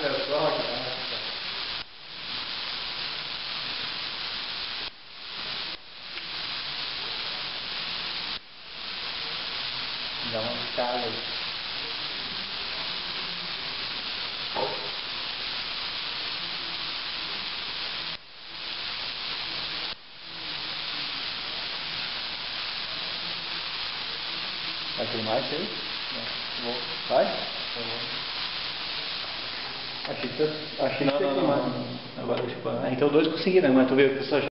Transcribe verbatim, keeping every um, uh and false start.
É só que dá uma escala aí. Vai filmar isso aí? Vou. Vai? Achei que, achei que não, você ia não, filmar. não, não. Agora, tipo, então dois conseguiram, mas tu vê o pessoal já.